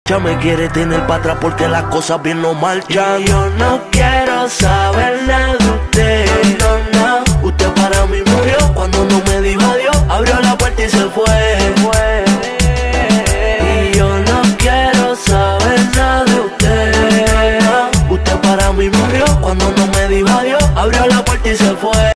Ya me quiere tener para atrás porque las cosas bien no marchan. Y yo no quiero saber nada de usted. No, no, usted para mí murió cuando no me dijo adiós. Abrió la puerta y se fue.